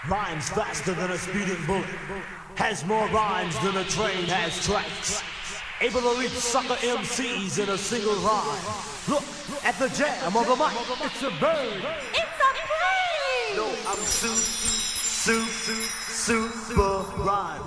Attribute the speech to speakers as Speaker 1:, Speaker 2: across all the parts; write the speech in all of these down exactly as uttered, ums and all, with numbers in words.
Speaker 1: Rhymes faster than a speeding bullet. Has more rhymes than a train has tracks. Able to reach sucker M Cs in a single rhyme. Look at the jam of the mic. It's a bird.
Speaker 2: It's a plane.
Speaker 1: No, I'm su, su, su, super rhyme.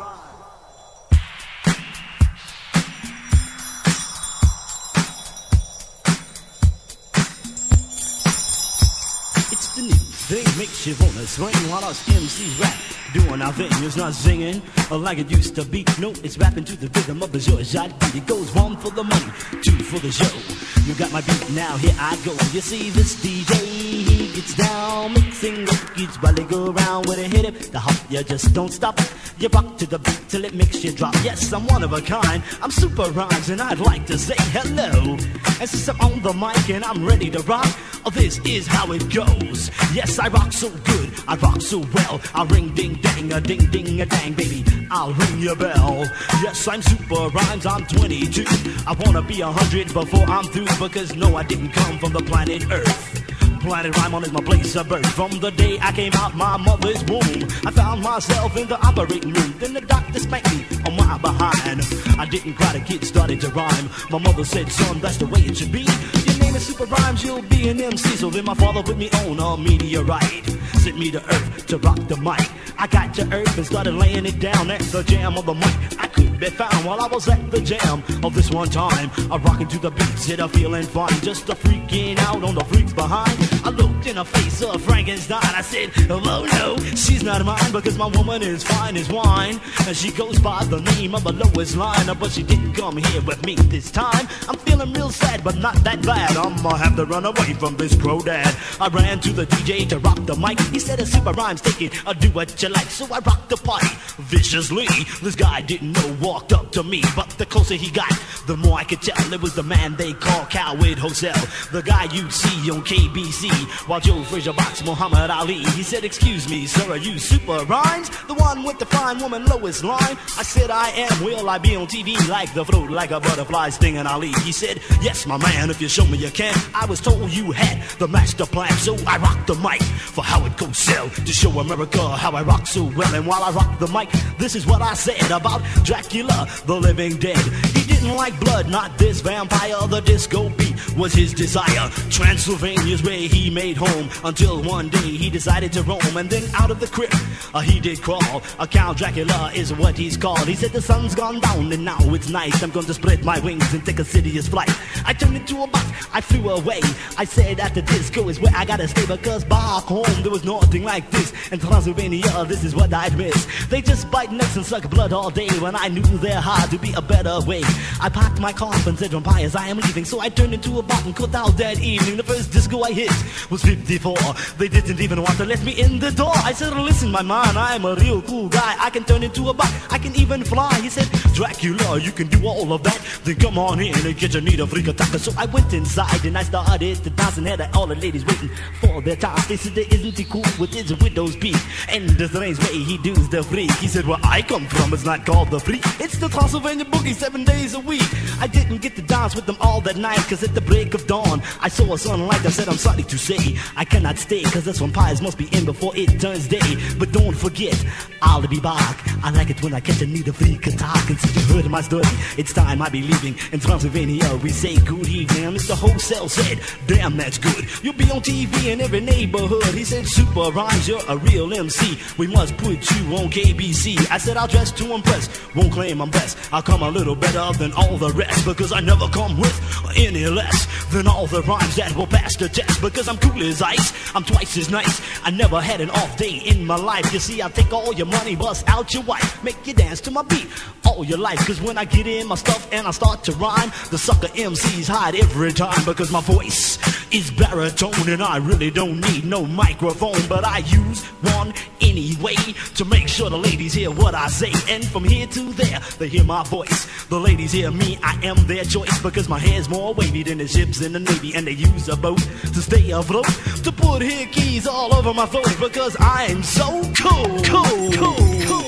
Speaker 3: It's the new thing, makes you wanna swing while us M Cs rap. Doing our thing, it's not singing like it used to be. No, it's rapping to the rhythm of the Georgia beat. It goes one for the money, two for the show. You got my beat, now here I go. You see this D J, he gets down, mixing records while they go around with a hit it. The hop, you just don't stop. You rock to the beat till it makes you drop. Yes, I'm one of a kind, I'm Super Rhymes, and I'd like to say hello. And since I'm on the mic and I'm ready to rock, oh, this is how it goes. Yes, I rock so good, I rock so well. I ring ding dang, a ding ding a dang, baby, I'll ring your bell. Yes, I'm Super Rhymes, I'm twenty-two. I wanna be a hundred before I'm through, because no, I didn't come from the planet Earth. Planet Rhyme on is my place of birth. From the day I came out my mother's womb, I found myself in the operating room. Then the doctor spanked me on my behind. I didn't cry, the kid started to rhyme. My mother said, son, that's the way it should be. Your name is Super Rhymes, you'll be an M C. So then my father put me on a meteorite, sent me to Earth to rock the mic. I got to Earth and started laying it down at the jam of the mic. I could be found while I was at the jam of this one time. I rocking to the beats, hit a feeling fine, just a freaking out on the freaks behind. I looked in the face of Frankenstein. I said, oh no, she's not mine, because my woman is fine as wine, and she goes by the name of the lowest line. But she didn't come here with me this time. I'm feeling real sad, but not that bad. I'ma have to run away from this crow dad. I ran to the D J to rock the mic. He said, a Super Rhymes, take it, I'll do what you like. So I rocked the party viciously. This guy didn't know, walked up to me, but the closer he got, the more I could tell it was the man they call Coward Hosel, the guy you'd see on K B C while Joe Frazier boxed Muhammad Ali. He said, excuse me, sir, are you Super Rhymes, the one with the fine woman lowest line? I said, I am. Will I be on T V like the float, like a butterfly stinging Ali? He said, yes, my man, if you show me you can. I was told you had the master plan, so I rocked the mic for how it goes sell, to show America how I rock so well. And while I rock the mic, this is what I said about Dracula, the living dead. He didn't like blood, not this vampire. The disco beat was his desire. Transylvania's where he made home, until one day he decided to roam. And then out of the crypt uh, he did crawl. A Count Dracula is what he's called. He said, the sun's gone down and now it's night. I'm going to spread my wings and take a serious flight. I turned into a bat, I flew away. I said that the disco is where I gotta stay, because back home there was nothing like this. In Transylvania, this is what I'd miss. They just bite necks and suck blood all day, when I knew there had to be a better way. I packed my coffin, said vampires, I am leaving. So I turned into a bat and cut out that evening. The first disco I hit was fifty-four. They didn't even want to let me in the door. I said, listen, my man, I'm a real cool guy. I can turn into a bat, I can even fly. He said, Dracula, you can do all of that? Then come on in and get your need a freak attacker. So I went inside and I started to dance, and had all the ladies waiting for their time. They said, isn't he cool with his widow's peak and the strange way he does the freak? He said, where I come from, it's not called the freak, it's the Transylvania boogie, seven days a week. I didn't get to dance with them all that night, cause at the break of dawn I saw a sunlight. I said, I'm sorry to say I cannot stay, cause this vampires must be in before it turns day. But don't forget, I'll be back. I like it when I catch a need a freak attack. And since you heard my story, it's time I be leaving. In Transylvania we say good evening. And Mister Hosel said, damn, that's good, you'll be on T V in every neighborhood. He said, Super Rhymes, you're a real M C, we must put you on K B C. I said, I'll dress to impress, won't claim I'm best. I'll come a little better than all the rest, because I never come with any less than all the rhymes that will pass the test. Because I'm cool as ice, I'm twice as nice, I never had an off day in my life. You see, I take all your money, bust out your wife, make you dance to my beat all your life. Cause when I get in my stuff and I start to rhyme, the sucker M Cs hide every time, because my voice is baritone and I really don't need no microphone. But I use one anyway to make sure the ladies hear what I say. And from here to there, they hear my voice. The ladies hear me, I am their choice, because my hair's more wavy than the ships in the Navy. And they use a boat to stay afloat, to put hickeys all over my throat, because I'm so cool, cool, cool, cool.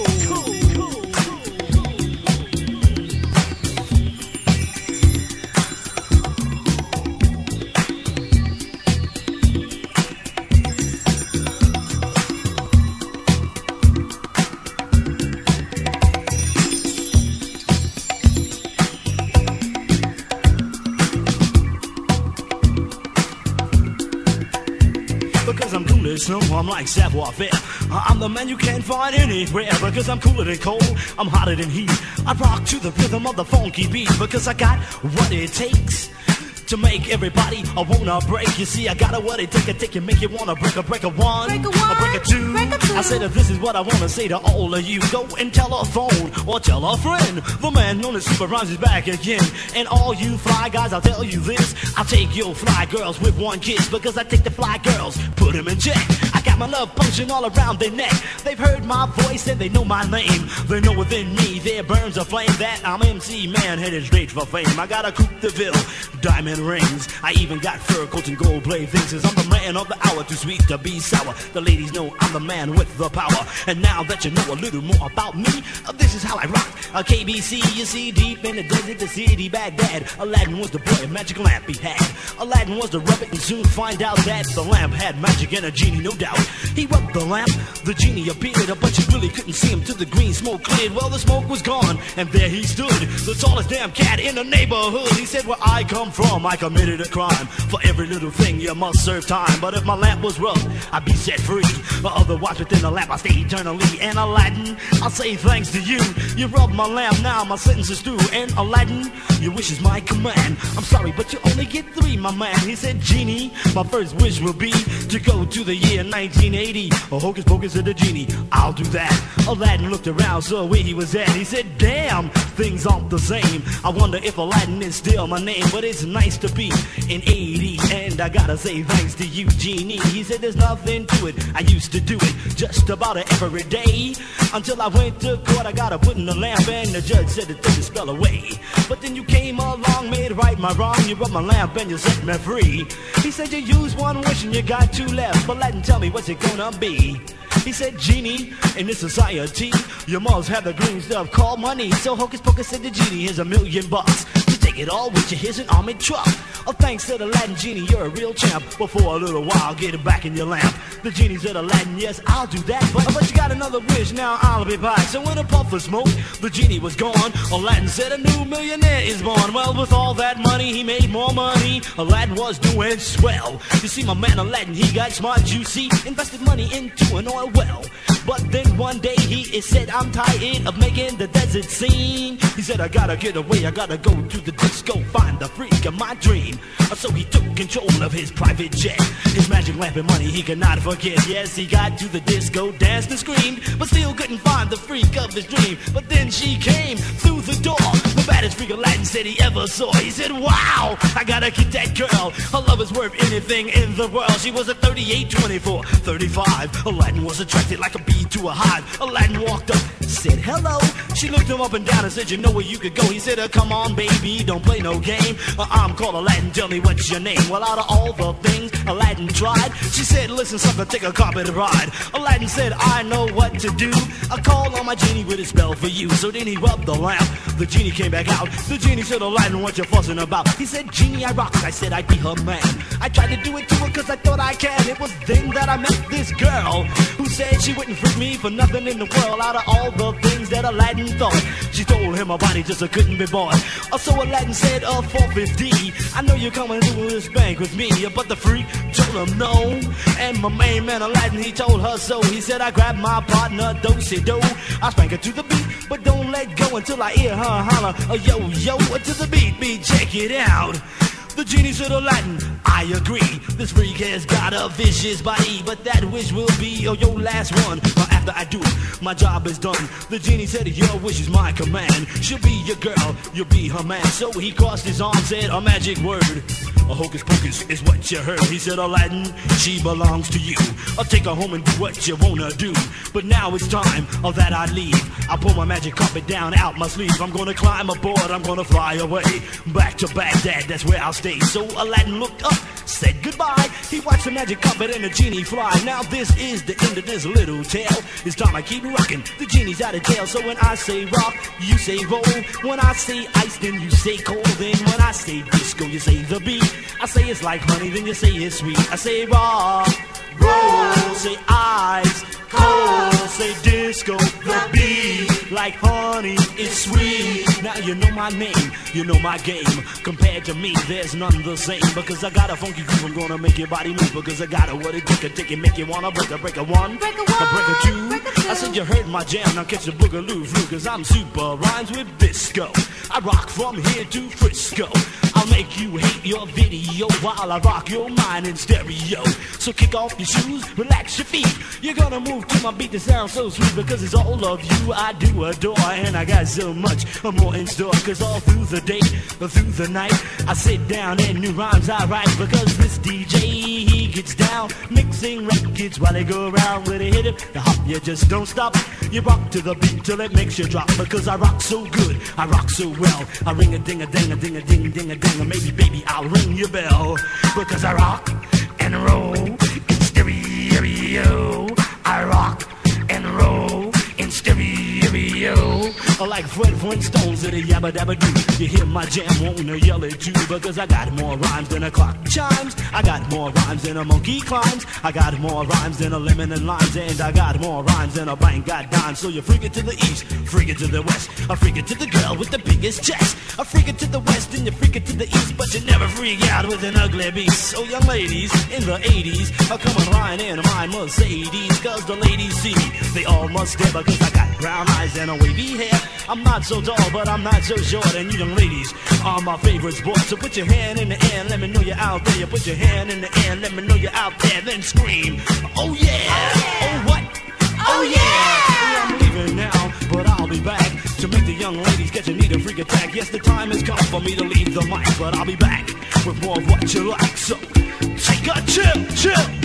Speaker 3: snow, I'm like savoir-faire. I'm the man you can't find anywhere, because I'm cooler than cold, I'm hotter than heat. I rock to the rhythm of the funky beat, because I got what it takes to make everybody I wanna break. You see, I got a what it take, a take and make you wanna break a break a one,
Speaker 2: break a, one,
Speaker 3: a break a two.
Speaker 2: break a two.
Speaker 3: I said that this is what I wanna say to all of you. Go and tell a phone or tell a friend. The man known as Super Rhymes is back again. And all you fly guys, I'll tell you this: I'll take your fly girls with one kiss, because I take the fly girls, put them in check. I got my love punching all around their neck. They've heard my voice and they know my name. They know within me there burns a flame that I'm M C Man headed straight for fame. I got a Coupe de Ville, diamond rings. I even got fur coats and gold blade things. I'm the man of the hour, too sweet to be sour. The ladies know I'm the man with the power. And now that you know a little more about me, uh, this is how I rock. A K B C, you see, deep in the desert, the city Baghdad. Aladdin was the boy, a magic lamp he had. Aladdin was the rabbit, and soon find out that the lamp had magic and a genie, no doubt. He rubbed the lamp, the genie appeared, but you really couldn't see him till the green smoke cleared. Well, the smoke was gone, and there he stood, the tallest damn cat in the neighborhood. He said, where I come from, I committed a crime. For every little thing you must serve time. But if my lamp was rubbed, I'd be set free. But otherwise within the lamp I stay eternally. And Aladdin, I'll say thanks to you. You rubbed my lamp, now my sentence is through. And Aladdin, your wish is my command. I'm sorry, but you only get three, my man. He said, genie, my first wish will be to go to the year nineteen eighty. Oh, hocus pocus of the genie, I'll do that. Aladdin looked around, saw where he was at. He said, damn, things aren't the same. I wonder if Aladdin is still my name. But it's nice to be in eighty, and I gotta say thanks to you, genie. He said there's nothing to it, I used to do it just about every day, until I went to court. I gotta put in the lamp, and the judge said to take the spell away. But then you came along, made right my wrong. You rubbed my lamp and you set me free. He said you used one wish and you got two left, but Aladdin, tell me what's it gonna be. He said, genie, in this society, you must have the green stuff called money. So hocus pocus said the genie, here's a million bucks. Take it all with you, here's an armored truck. Oh, thanks to the Aladdin genie, you're a real champ. But for a little while, get it back in your lamp. The genie said, Aladdin, yes, I'll do that. But, but you got another wish, now I'll be back. So in a puff of smoke, the genie was gone. Aladdin said, a new millionaire is born. Well, with all that money, he made more money. Aladdin was doing swell. You see, my man Aladdin, he got smart, you see. Invested money into an oil well. But then one day he is said, I'm tired of making the desert scene. He said, I gotta get away, I gotta go to the disco, find the freak of my dream. So he took control of his private jet. His magic lamp and money he could not forget. Yes, he got to the disco, danced and screamed, but still couldn't find the freak of his dream. But then she came through the door, the baddest freak Aladdin said he ever saw. He said, wow, I gotta get that girl. Her love is worth anything in the world. She was a thirty-eight, twenty-four, thirty-five. Aladdin was attracted like a bee to a hive. Aladdin walked up, said hello. She looked him up and down and said, you know where you could go. He said, uh, come on baby, don't play no game. uh, I'm called Aladdin, tell me what's your name. Well, out of all the things Aladdin tried, she said, listen sucker, take a carpet ride. Aladdin said, I know what to do. I called on my genie with a spell for you. So then he rubbed the lamp, the genie came back out. The genie said, Aladdin, what you fussing about? He said, genie, I rock. I said I'd be her man. I tried to do it to her cause I thought I can. It was then that I met this girl who said she wouldn't freak me for nothing in the world. Out of all the things that Aladdin thought, she told him her body just uh, couldn't be bought. uh, So Aladdin said, uh, four fifty, I know you're coming to this bank with me. uh, But the freak told him no. And my main man Aladdin, he told her so. He said, I grabbed my partner, do-si-do. I spank her to the beat, but don't let go until I hear her holler, uh, yo, yo, to the beat, beat, check it out. The genie said, Aladdin, I agree. This freak has got a vicious body, but that wish will be oh, your last one. Uh, after I do it, my job is done. The genie said, your wish is my command. She'll be your girl, you'll be her man. So he crossed his arms, said a magic word. A hocus pocus is what you heard. He said, Aladdin, she belongs to you. I'll take her home and do what you wanna do. But now it's time oh, that I leave. I pull my magic carpet down out my sleeve. I'm gonna climb aboard, I'm gonna fly away. Back to Baghdad, that's where I'll stay. So Aladdin looked up, said goodbye. He watched the magic carpet and the genie fly. Now this is the end of this little tale. It's time I keep rocking, the genie's out of jail. So when I say rock, you say roll. When I say ice, then you say cold. Then when I say disco, you say the beat. I say it's like honey, then you say it's sweet. I say rock, roll, say ice, cold, say disco, the beat. Like like honey, it's sweet. Now you know my name, you know my game. Compared to me, there's none the same. Because I got a funky groove, I'm gonna make your body move. Because I got a what it take, a take it, make you wanna break a break a one,
Speaker 2: break a, one,
Speaker 3: a break a two.
Speaker 2: break a two.
Speaker 3: I said you heard my jam, now catch the boogaloo flu. Cause I'm super rhymes with disco. I rock from here to Frisco. I'll make you hate your video while I rock your mind in stereo. So kick off your shoes, relax your feet. You're gonna move to my beat that sounds so sweet. Because it's all of you I do adore. And I got so much more in store. Cause all through the day, through the night, I sit down and new rhymes I write. Because this D J, he gets down, mixing records while they go around with a hit it. The hop, you just don't stop. You rock to the beat till it makes you drop. Because I rock so good, I rock so well. I ring a ding a ding a ding a ding ding a ding. Or maybe baby I'll ring your bell. Because I rock and roll in stereo. I rock and roll in stereo. Like Fred Flintstones at a yabba dabba doo. You hear my jam, wanna yell at you. Because I got more rhymes than a clock chimes. I got more rhymes than a monkey climbs. I got more rhymes than a lemon and limes. And I got more rhymes than a bank got dimes. So you freak it to the east, freak it to the west. I freak it to the girl with the biggest chest. I freak it to the west and you freak it to the east. But you never freak out with an ugly beast. So young ladies in the eighties are coming riding in my Mercedes. Cause the ladies see me, they all must stare. Because I got brown eyes and a wavy hair. I'm not so tall, but I'm not so short. And you young ladies are my favorite sport. So put your hand in the air and let me know you're out there. You put your hand in the air and let me know you're out there. Then scream, oh yeah, oh what, oh yeah. I'm leaving now, but I'll be back to make the young ladies get you need a freak attack. Yes, the time has come for me to leave the mic, but I'll be back with more of what you like. So take a chill, chill.